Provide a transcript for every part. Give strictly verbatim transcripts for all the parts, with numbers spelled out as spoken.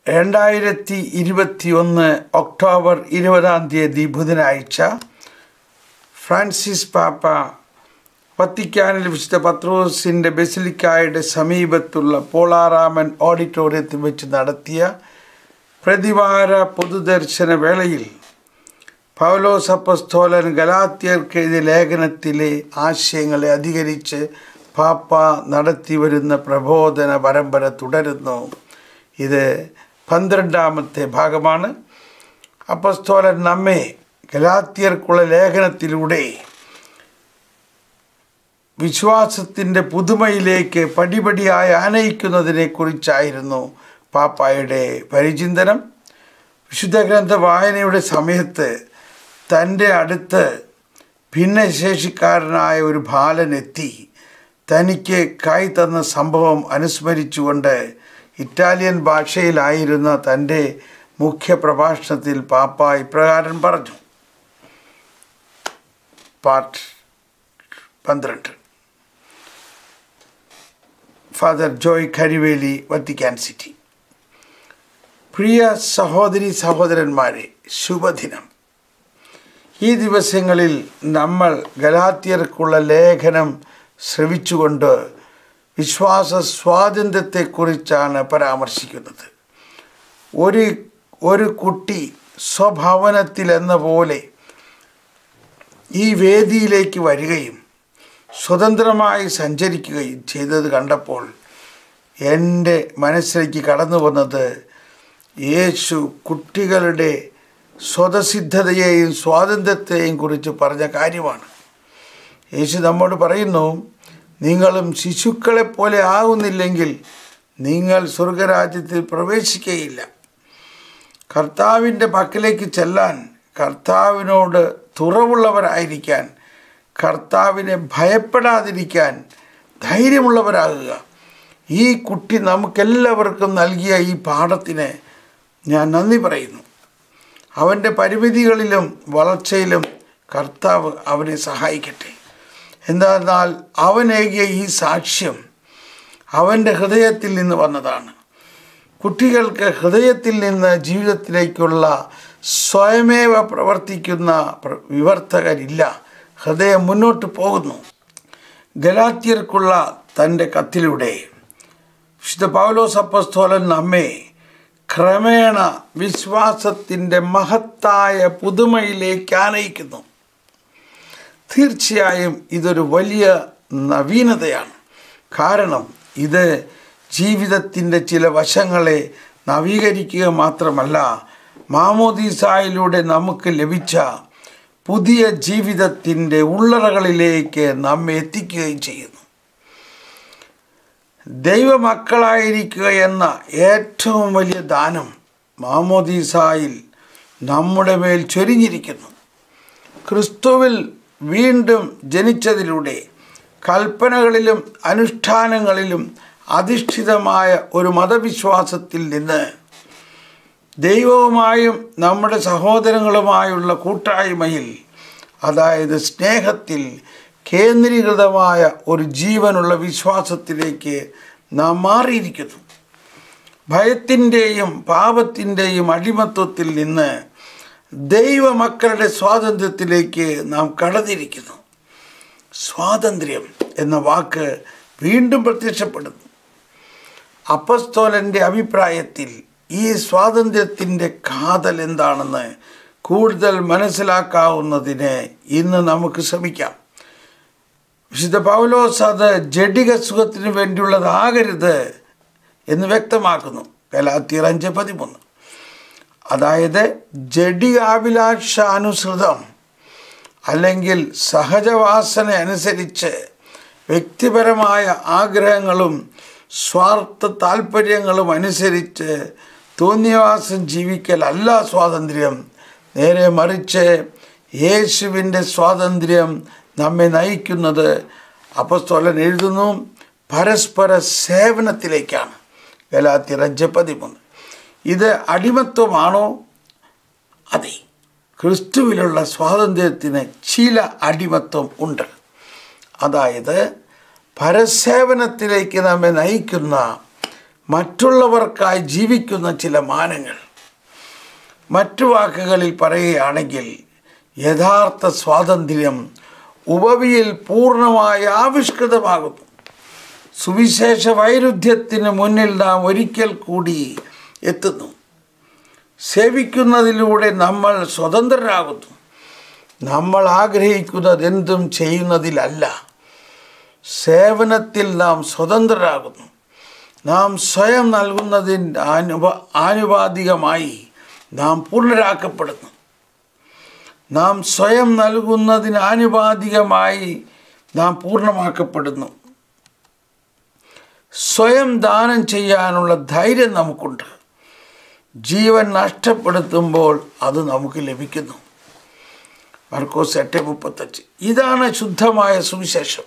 രണ്ടായിരത്തി ഇരുപത്തി ഒന്ന് ഒക്ടോബർ ഇരുപതാം തീയതി ബുധനാഴ്ച ഫ്രാൻസിസ് പാപ്പ വത്തിക്കാനിൽ വിശുദ്ധ പത്രോസിൻ്റെ ബസിലിക്കായുടെ സമീപത്തുള്ള പോളാറാമൻ ഓഡിറ്റോറിയത്തിൽ വെച്ച് നടത്തിയ പ്രതിവാര പൊതുദർശന വേളയിൽ പൗലോസ് അപ്പോസ്തലൻ ഗലാത്യർക്ക് എഴുതിയ ലേഖനത്തിലെ ആശയങ്ങളെ അധികരിച്ച് പാപ്പ നടത്തിവരുന്ന പ്രബോധന പരമ്പര തുടരുന്നു. ഇത് പന്ത്രണ്ടാമത്തെ ഭാഗമാണ്. അപ്പോസ്തലൻ നമ്മെ ഗലാത്യർക്കുള്ള ലേഖനത്തിലൂടെ വിശ്വാസത്തിൻ്റെ പുതുമയിലേക്ക് പടിപടിയായി ആനയിക്കുന്നതിനെക്കുറിച്ചായിരുന്നു പാപ്പായുടെ പരിചിന്തനം. വിശുദ്ധ ഗ്രന്ഥ വായനയുടെ സമയത്ത് തൻ്റെ അടുത്ത് ഭിന്നശേഷിക്കാരനായ ഒരു ബാലനെത്തി തനിക്ക് കൈ തന്ന സംഭവം അനുസ്മരിച്ചുകൊണ്ട് ഇറ്റാലിയൻ ഭാഷയിലായിരുന്ന തൻ്റെ മുഖ്യ പ്രഭാഷണത്തിൽ പാപ്പ ഇപ്രകാരം പറഞ്ഞു. പാർട്ട് പന്ത്രണ്ട്. Father Joy Kariveli, Vatican City. പ്രിയ സഹോദരി സഹോദരന്മാരെ, ശുഭദിനം. ഈ ദിവസങ്ങളിൽ നമ്മൾ ഗലാത്യർക്കുള്ള ലേഖനം ശ്രവിച്ചുകൊണ്ട് വിശ്വാസ സ്വാതന്ത്ര്യത്തെക്കുറിച്ചാണ് പരാമർശിക്കുന്നത്. ഒരു ഒരു കുട്ടി സ്വഭവനത്തിലെന്ന പോലെ ഈ വേദിയിലേക്ക് വരികയും സ്വതന്ത്രമായി സഞ്ചരിക്കുകയും ചെയ്തത് കണ്ടപ്പോൾ എൻ്റെ മനസ്സിലേക്ക് കടന്നു വന്നത് യേശു കുട്ടികളുടെ സ്വതസിദ്ധതയെയും സ്വാതന്ത്ര്യത്തെയും കുറിച്ച് പറഞ്ഞ കാര്യമാണ്. യേശു നമ്മോട് പറയുന്നു, നിങ്ങളും ശിശുക്കളെപ്പോലെ ആകുന്നില്ലെങ്കിൽ നിങ്ങൾ സ്വർഗരാജ്യത്തിൽ പ്രവേശിക്കുകയില്ല. കർത്താവിൻ്റെ പക്കലേക്ക് ചെല്ലാൻ, കർത്താവിനോട് തുറവുള്ളവരായിരിക്കാൻ, കർത്താവിനെ ഭയപ്പെടാതിരിക്കാൻ ധൈര്യമുള്ളവരാകുക. ഈ കുട്ടി നമുക്കെല്ലാവർക്കും നൽകിയ ഈ പാഠത്തിന് ഞാൻ നന്ദി പറയുന്നു. അവൻ്റെ പരിമിതികളിലും വളർച്ചയിലും കർത്താവ് അവനെ സഹായിക്കട്ടെ. എന്തെന്നാൽ അവനേകിയ ഈ സാക്ഷ്യം അവൻ്റെ ഹൃദയത്തിൽ നിന്ന് വന്നതാണ്. കുട്ടികൾക്ക് ഹൃദയത്തിൽ നിന്ന് ജീവിതത്തിലേക്കുള്ള സ്വയമേവ പ്രവർത്തിക്കുന്ന വിവർത്തകരില്ല. ഹൃദയം മുന്നോട്ട് പോകുന്നു. ഗലാത്യർക്കുള്ള തൻ്റെ കത്തിലൂടെ വിശുദ്ധ പൗലോസ് അപ്പോസ്തലൻ നമ്മെ ക്രമേണ വിശ്വാസത്തിൻ്റെ മഹത്തായ പുതുമയിലേക്ക് ആനയിക്കുന്നു. തീർച്ചയായും ഇതൊരു വലിയ നവീനതയാണ്. കാരണം ഇത് ജീവിതത്തിൻ്റെ ചില വശങ്ങളെ നവീകരിക്കുക മാത്രമല്ല, മാമോദീസായിലൂടെ നമുക്ക് ലഭിച്ച പുതിയ ജീവിതത്തിൻ്റെ ഉള്ളറകളിലേക്ക് നമ്മെ എത്തിക്കുകയും ചെയ്യുന്നു. ദൈവമക്കളായിരിക്കുക എന്ന ഏറ്റവും വലിയ ദാനം മാമോദീസായിൽ നമ്മുടെ മേൽ ചൊരിഞ്ഞിരിക്കുന്നു. ക്രിസ്തുവിൽ വീണ്ടും ജനിച്ചതിലൂടെ കൽപ്പനകളിലും അനുഷ്ഠാനങ്ങളിലും അധിഷ്ഠിതമായ ഒരു മതവിശ്വാസത്തിൽ നിന്ന് ദൈവവുമായും നമ്മുടെ സഹോദരങ്ങളുമായുള്ള കൂട്ടായ്മയിൽ, അതായത് സ്നേഹത്തിൽ കേന്ദ്രീകൃതമായ ഒരു ജീവനുള്ള വിശ്വാസത്തിലേക്ക് നാം മാറിയിരിക്കുന്നു. ഭയത്തിൻ്റെയും പാപത്തിൻ്റെയും അടിമത്വത്തിൽ നിന്ന് ദൈവമക്കളുടെ സ്വാതന്ത്ര്യത്തിലേക്ക് നാം കടന്നിരിക്കുന്നു. സ്വാതന്ത്ര്യം എന്ന വാക്ക് വീണ്ടും പ്രത്യക്ഷപ്പെടുന്നു. അപ്പോസ്തലൻ്റെ അഭിപ്രായത്തിൽ ഈ സ്വാതന്ത്ര്യത്തിൻ്റെ കാതൽ എന്താണെന്ന് കൂടുതൽ മനസ്സിലാക്കാവുന്നതിന് ഇന്ന് നമുക്ക് ശ്രമിക്കാം. വിശുദ്ധ പൗലോസ് അത് ജഡിക സുഖത്തിന് വേണ്ടിയുള്ളതാകരുത് എന്ന് വ്യക്തമാക്കുന്നു. ഗലാത്യർ അഞ്ച് പതിമൂന്ന്. അതായത് ജഡികാഭിലാഷാനുസൃതം അല്ലെങ്കിൽ സഹജവാസന അനുസരിച്ച് വ്യക്തിപരമായ ആഗ്രഹങ്ങളും സ്വാർത്ഥ താല്പര്യങ്ങളും അനുസരിച്ച് തോന്നിയവാസം ജീവിക്കലല്ല സ്വാതന്ത്ര്യം. നേരെ മറിച്ച് യേശുവിൻ്റെ സ്വാതന്ത്ര്യം നമ്മെ നയിക്കുന്നത്, അപ്പോസ്തലൻ എഴുതുന്നു, പരസ്പര സേവനത്തിലേക്കാണ്. ഗലാത്യർ അഞ്ച് പതിമൂന്ന്. ഇത് അടിമത്വമാണോ? അതെ. ക്രിസ്തുവിലുള്ള സ്വാതന്ത്ര്യത്തിന് ചില അടിമത്വം ഉണ്ട്. അതായത് പരസേവനത്തിലേക്ക് നമ്മെ നയിക്കുന്ന മറ്റുള്ളവർക്കായി ജീവിക്കുന്ന ചില മാനങ്ങൾ. മറ്റു വാക്കുകളിൽ പറയുകയാണെങ്കിൽ യഥാർത്ഥ സ്വാതന്ത്ര്യം ഉപവിയിൽ പൂർണ്ണമായി ആവിഷ്കൃതമാകുന്നു. സുവിശേഷ വൈരുദ്ധ്യത്തിന് മുന്നിൽ നാം ഒരിക്കൽ കൂടി എത്തുന്നു. സേവിക്കുന്നതിലൂടെ നമ്മൾ സ്വതന്ത്രരാകുന്നു. നമ്മൾ ആഗ്രഹിക്കുന്നതെന്തും ചെയ്യുന്നതിലല്ല, സേവനത്തിൽ നാം സ്വതന്ത്രരാകുന്നു. നാം സ്വയം നൽകുന്നതിന് ആനുപ ആനുപാതികമായി നാം പൂർണ്ണരാക്കപ്പെടുന്നു. നാം സ്വയം നൽകുന്നതിന് ആനുപാതികമായി നാം പൂർണ്ണമാക്കപ്പെടുന്നു. സ്വയം ദാനം ചെയ്യാനുള്ള ധൈര്യം നമുക്കുണ്ട്. ജീവൻ നഷ്ടപ്പെടുത്തുമ്പോൾ അത് നമുക്ക് ലഭിക്കുന്നു. മർക്കോസ് എട്ട് മുപ്പത്തഞ്ച്. ഇതാണ് ശുദ്ധമായ സുവിശേഷം.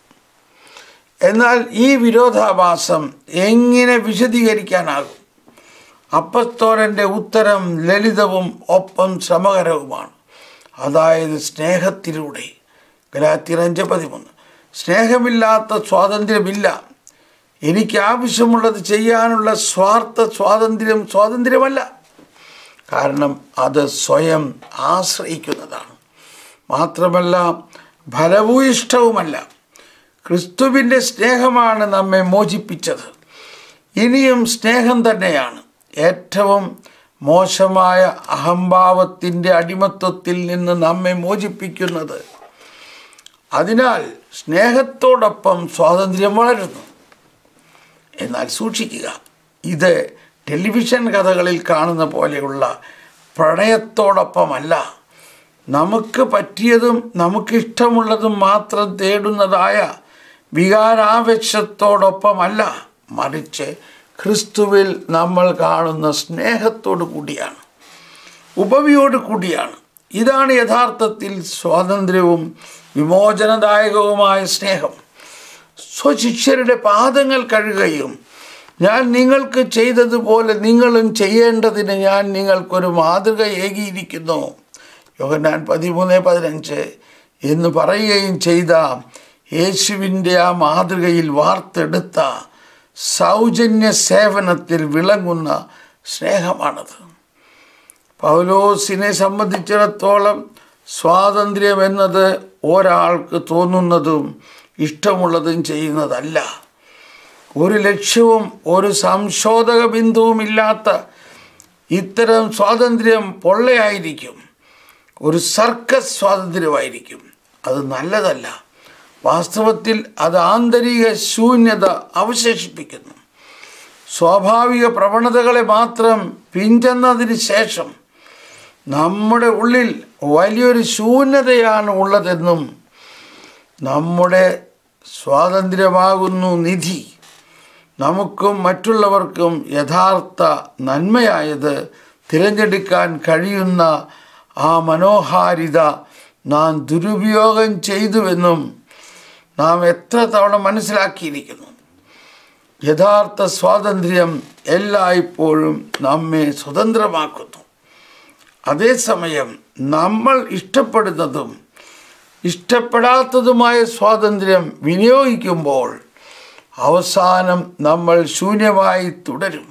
എന്നാൽ ഈ വിരോധാഭാസം എങ്ങനെ വിശദീകരിക്കാനാകും? അപ്പസ്തോലൻ്റെ ഉത്തരം ലളിതവും ഒപ്പം ശ്രമകരവുമാണ്. അതായത് സ്നേഹത്തിലൂടെ. ഗലാത്യർ അഞ്ച് പതിമൂന്ന്. സ്നേഹമില്ലാത്ത സ്വാതന്ത്ര്യമില്ല. എനിക്ക് ആവശ്യമുള്ളത് ചെയ്യാനുള്ള സ്വാർത്ഥ സ്വാതന്ത്ര്യം സ്വാതന്ത്ര്യമല്ല. കാരണം അത് സ്വയം ആശ്രയിക്കുന്നതാണ്. മാത്രമല്ല ഫലഭൂയിഷ്ഠവുമല്ല. ക്രിസ്തുവിൻ്റെ സ്നേഹമാണ് നമ്മെ മോചിപ്പിച്ചത്. ഇനിയും സ്നേഹം തന്നെയാണ് ഏറ്റവും മോശമായ അഹംഭാവത്തിൻ്റെ അടിമത്വത്തിൽ നിന്ന് നമ്മെ മോചിപ്പിക്കുന്നത്. അതിനാൽ സ്നേഹത്തോടൊപ്പം സ്വാതന്ത്ര്യം വളരുന്നു. എന്നാൽ സൂക്ഷിക്കുക, ഇത് ടെലിവിഷൻ കഥകളിൽ കാണുന്ന പോലെയുള്ള പ്രണയത്തോടൊപ്പമല്ല. നമുക്ക് പറ്റിയതും നമുക്കിഷ്ടമുള്ളതും മാത്രം തേടുന്നതായ വികാരാവേശത്തോടൊപ്പമല്ല, മറിച്ച് ക്രിസ്തുവിൽ നമ്മൾ കാണുന്ന സ്നേഹത്തോടു കൂടിയാണ്, ഉപവിയോട് കൂടിയാണ്. ഇതാണ് യഥാർത്ഥത്തിൽ സ്വാതന്ത്ര്യവും വിമോചനദായകവുമായ സ്നേഹം. സ്വശിഷ്യരുടെ പാദങ്ങൾ കഴുകുകയും ഞാൻ നിങ്ങൾക്ക് ചെയ്തതുപോലെ നിങ്ങളും ചെയ്യേണ്ടതിന് ഞാൻ നിങ്ങൾക്കൊരു മാതൃക ഏകിയിരിക്കുന്നു, യോഹന്നാൻ പതിമൂന്ന് പതിനഞ്ച് എന്ന് പറയുകയും ചെയ്ത യേശുവിൻ്റെ ആ മാതൃകയിൽ വാർത്തെടുത്ത സൗജന്യ സേവനത്തിൽ വിളങ്ങുന്ന സ്നേഹമാണത്. പൗലോസിനെ സംബന്ധിച്ചിടത്തോളം സ്വാതന്ത്ര്യം എന്നത് ഒരാൾക്ക് തോന്നുന്നതും ഇഷ്ടമുള്ളതും ചെയ്യുന്നതല്ല. ഒരു ലക്ഷ്യവും ഒരു സംശോധക ബിന്ദുവുമില്ലാത്ത ഇത്തരം സ്വാതന്ത്ര്യം പൊള്ളയായിരിക്കും, ഒരു സർക്കസ് സ്വാതന്ത്ര്യമായിരിക്കും. അത് നല്ലതല്ല. വാസ്തവത്തിൽ അത് ആന്തരിക ശൂന്യത അവശേഷിപ്പിക്കുന്നു. സ്വാഭാവിക പ്രവണതകളെ മാത്രം പിന്തുടർന്നതിന് ശേഷം നമ്മുടെ ഉള്ളിൽ വലിയൊരു ശൂന്യതയാണ് ഉള്ളതെന്നും നമ്മുടെ സ്വാതന്ത്ര്യമാകുന്നു നിധി. നമുക്കും മറ്റുള്ളവർക്കും യഥാർത്ഥ നന്മയായത് തിരഞ്ഞെടുക്കാൻ കഴിയുന്ന ആ മനോഹാരിത നാം ദുരുപയോഗം ചെയ്തുവെന്നും നാം എത്ര തവണ മനസ്സിലാക്കിയിരിക്കുന്നു. യഥാർത്ഥ സ്വാതന്ത്ര്യം എല്ലായ്പ്പോഴും നമ്മെ സ്വതന്ത്രമാക്കുന്നു. അതേസമയം നമ്മൾ ഇഷ്ടപ്പെടുന്നതും ഇഷ്ടപ്പെടാത്തതുമായ സ്വാതന്ത്ര്യം വിനിയോഗിക്കുമ്പോൾ അവസാനം നമ്മൾ ശൂന്യമായി തുടരും.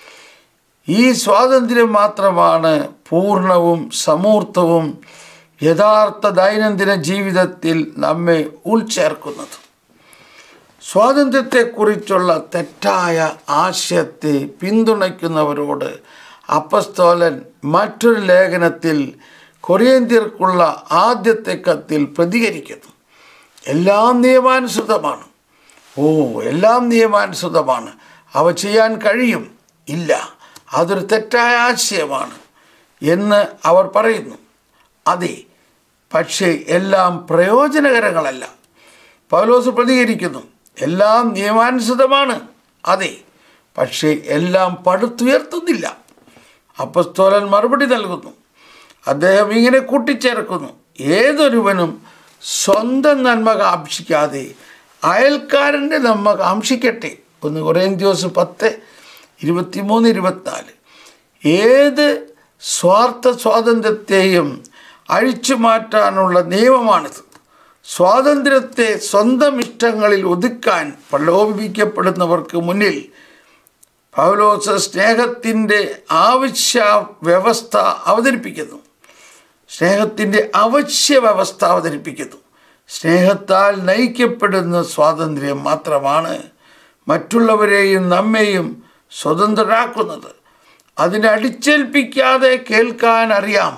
ഈ സ്വാതന്ത്ര്യം മാത്രമാണ് പൂർണ്ണവും സമൂർത്തവും യഥാർത്ഥ ദൈനംദിന ജീവിതത്തിൽ നമ്മെ ഉൾച്ചേർക്കുന്നത്. സ്വാതന്ത്ര്യത്തെക്കുറിച്ചുള്ള തെറ്റായ ആശയത്തെ പിന്തുണയ്ക്കുന്നവരോട് അപ്പസ്തോലൻ മറ്റൊരു ലേഖനത്തിൽ കൊരിന്ത്യർക്കുള്ള ആദ്യത്തെ കത്തിൽ പ്രതികരിക്കുന്നു. എല്ലാം നിയമാനുസൃതമാണ്. ഓ എല്ലാം നിയമാനുസൃതമാണ്, അവ ചെയ്യാൻ കഴിയും. ഇല്ല, അതൊരു തെറ്റായ ആശയമാണ് എന്ന് അവർ പറയുന്നു. അതെ, പക്ഷേ എല്ലാം പ്രയോജനകരങ്ങളല്ല. പൗലോസ് പ്രതികരിക്കുന്നു, എല്ലാം നിയമാനുസൃതമാണ്. അതെ, പക്ഷേ എല്ലാം പടുത്തുയർത്തുന്നില്ല. അപ്പസ്തോലൻ മറുപടി നൽകുന്നു. അദ്ദേഹം ഇങ്ങനെ കൂട്ടിച്ചേർക്കുന്നു, ഏതൊരുവനും സ്വന്തം നന്മ കാക്ഷിക്കാതെ അയൽക്കാരൻ്റെ നന്മ കാക്ഷിക്കട്ടെ. ഒന്ന് കൊരിന്ത്യർ പത്ത് ഇരുപത്തിമൂന്ന് ഇരുപത്തിനാല്. ഏത് സ്വാർത്ഥ സ്വാതന്ത്ര്യത്തെയും അഴിച്ചു മാറ്റാനുള്ള നിയമമാണിത്. സ്വാതന്ത്ര്യത്തെ സ്വന്തം ഇഷ്ടങ്ങളിൽ ഒതുക്കാൻ പ്രലോഭിപ്പിക്കപ്പെടുന്നവർക്ക് മുന്നിൽ പൗലോസ് സ്നേഹത്തിൻ്റെ ആവശ്യ വ്യവസ്ഥ അവതരിപ്പിക്കുന്നു. സ്നേഹത്തിൻ്റെ അവശ്യ വ്യവസ്ഥ അവതരിപ്പിക്കുന്നു. സ്നേഹത്താൽ നയിക്കപ്പെടുന്ന സ്വാതന്ത്ര്യം മാത്രമാണ് മറ്റുള്ളവരെയും നമ്മെയും സ്വതന്ത്രരാക്കുന്നത്. അതിനെ അടിച്ചേൽപ്പിക്കാതെ കേൾക്കാൻ അറിയാം,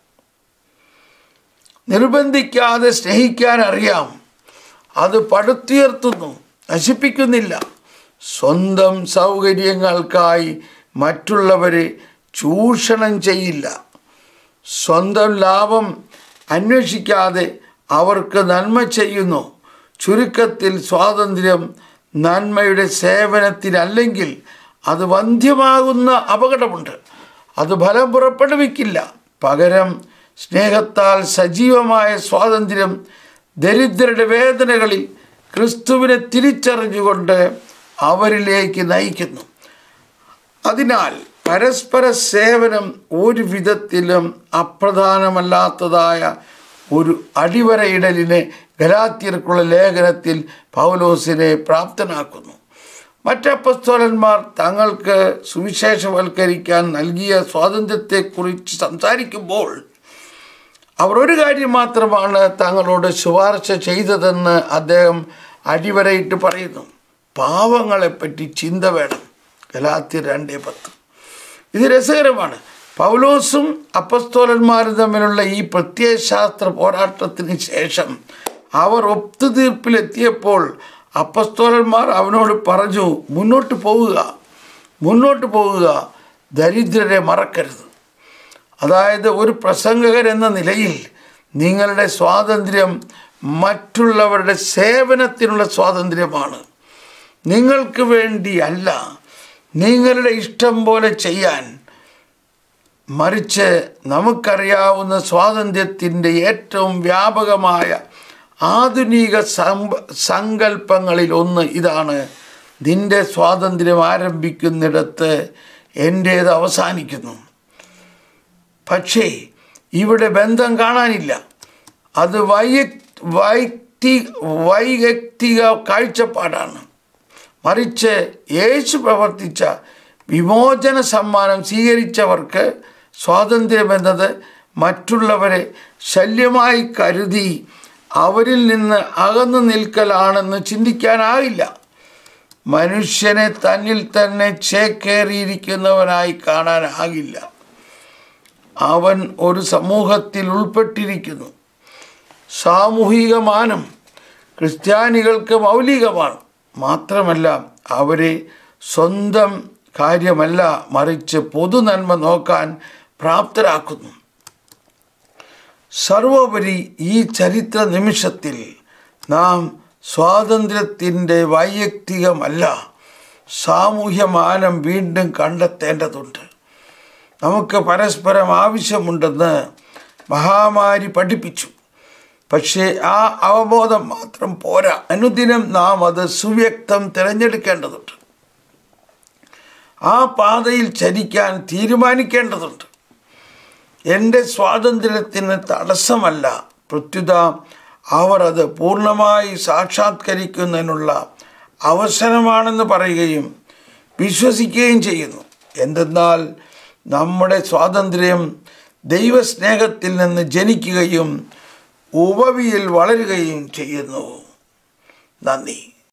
നിർബന്ധിക്കാതെ സ്നേഹിക്കാൻ അറിയാം. അത് പടുത്തുയർത്തുന്നു, നശിപ്പിക്കുന്നില്ല. സ്വന്തം സൗകര്യങ്ങൾക്കായി മറ്റുള്ളവരെ ചൂഷണം ചെയ്യില്ല. സ്വന്തം ലാഭം അന്വേഷിക്കാതെ അവർക്ക് നന്മ ചെയ്യുന്നു. ചുരുക്കത്തിൽ സ്വാതന്ത്ര്യം നന്മയുടെ സേവനത്തിനല്ലെങ്കിൽ അത് വന്ധ്യമാകുന്ന അപകടമുണ്ട്. അത് ഫലം പുറപ്പെടുവിക്കില്ല. പകരം സ്നേഹത്താൽ സജീവമായ സ്വാതന്ത്ര്യം ദരിദ്രരുടെ വേദനകളിൽ ക്രിസ്തുവിനെ തിരിച്ചറിഞ്ഞുകൊണ്ട് അവരിലേക്ക് നയിക്കുന്നു. അതിനാൽ പരസ്പര സേവനം ഒരു വിധത്തിലും അപ്രധാനമല്ലാത്തതായ ഒരു അടിവരയിടലിനെ ഗലാത്യർക്കുള്ള ലേഖനത്തിൽ പൗലോസിനെ പ്രാപ്തനാക്കുന്നു. മറ്റപ്പസ്തോലന്മാർ തങ്ങൾക്ക് സുവിശേഷവൽക്കരിക്കാൻ നൽകിയ സ്വാതന്ത്ര്യത്തെക്കുറിച്ച് സംസാരിക്കുമ്പോൾ അവർ ഒരു കാര്യം മാത്രമാണ് തങ്ങളോട് ശുപാർശ ചെയ്തതെന്ന് അദ്ദേഹം അടിവരയിട്ട് പറയുന്നു. പാവങ്ങളെപ്പറ്റി ചിന്ത വേണം. ഗലാത്യർ രണ്ട് പത്ത്. ഇത് രസകരമാണ്. പൗലോസും അപ്പസ്തോലന്മാരും തമ്മിലുള്ള ഈ പ്രത്യയശാസ്ത്ര പോരാട്ടത്തിന് ശേഷം അവർ ഒത്തുതീർപ്പിലെത്തിയപ്പോൾ അപ്പസ്തോലന്മാർ അവനോട് പറഞ്ഞു, മുന്നോട്ട് പോവുക, മുന്നോട്ട് പോവുക, ദരിദ്രരെ മറക്കരുത്. അതായത് ഒരു പ്രസംഗകരെന്ന നിലയിൽ നിങ്ങളുടെ സ്വാതന്ത്ര്യം മറ്റുള്ളവരുടെ സേവനത്തിനുള്ള സ്വാതന്ത്ര്യമാണ്. നിങ്ങൾക്ക് വേണ്ടിയല്ല, നിങ്ങളുടെ ഇഷ്ടം പോലെ ചെയ്യാൻ. മറിച്ച് നമുക്കറിയാവുന്ന സ്വാതന്ത്ര്യത്തിൻ്റെ ഏറ്റവും വ്യാപകമായ ആധുനിക സങ്കല്പങ്ങളിൽ ഒന്ന് ഇതാണ്: നിൻ്റെ സ്വാതന്ത്ര്യം ആരംഭിക്കുന്നിടത്ത് എൻ്റേത് അവസാനിക്കുന്നു. പക്ഷേ ഇവിടെ ബന്ധം കാണാനില്ല. അത് വൈയക്തി വൈയക്തിക കാഴ്ചപ്പാടാണ്. മറിച്ച് യേശു പ്രവർത്തിച്ച വിമോചന സമ്മാനം സ്വീകരിച്ചവർക്ക് സ്വാതന്ത്ര്യമെന്നത് മറ്റുള്ളവരെ ശല്യമായി കരുതി അവരിൽ നിന്ന് അകന്നു നിൽക്കലാണെന്ന് ചിന്തിക്കാനാവില്ല. മനുഷ്യനെ തന്നിൽ തന്നെ ചേക്കേറിയിരിക്കുന്നവനായി കാണാനാകില്ല. അവൻ ഒരു സമൂഹത്തിൽ ഉൾപ്പെട്ടിരിക്കുന്നു. സാമൂഹിക മാനം ക്രിസ്ത്യാനികൾക്ക് മൗലികമാണ്. മാത്രമല്ല അവരെ സ്വന്തം കാര്യമല്ല, മറിച്ച് പൊതുനന്മ നോക്കാൻ പ്രാപ്തരാക്കുന്നു. സർവോപരി ഈ ചരിത്ര നിമിഷത്തിൽ നാം സ്വാതന്ത്ര്യത്തിൻ്റെ വൈയക്തികമല്ല, സാമൂഹ്യമാനം വീണ്ടും കണ്ടെത്തേണ്ടതുണ്ട്. നമുക്ക് പരസ്പരം ആവശ്യമുണ്ടെന്ന് മഹാമാരി പഠിപ്പിച്ചു. പക്ഷേ ആ അവബോധം മാത്രം പോരാ. അനുദിനം നാം അത് സുവ്യക്തം തിരഞ്ഞെടുക്കേണ്ടതുണ്ട്. ആ പാതയിൽ ചരിക്കാൻ തീരുമാനിക്കേണ്ടതുണ്ട്. എൻ്റെ സ്വാതന്ത്ര്യത്തിന് തടസ്സമല്ല, പ്രത്യുത അവർ അത് പൂർണ്ണമായി സാക്ഷാത്കരിക്കുന്നതിനുള്ള അവസരമാണെന്ന് പറയുകയും വിശ്വസിക്കുകയും ചെയ്യുന്നു. എന്തെന്നാൽ നമ്മുടെ സ്വാതന്ത്ര്യം ദൈവസ്നേഹത്തിൽ നിന്ന് ജനിക്കുകയും ഉപവിയിൽ വളരുകയും ചെയ്യുന്നു. നന്ദി.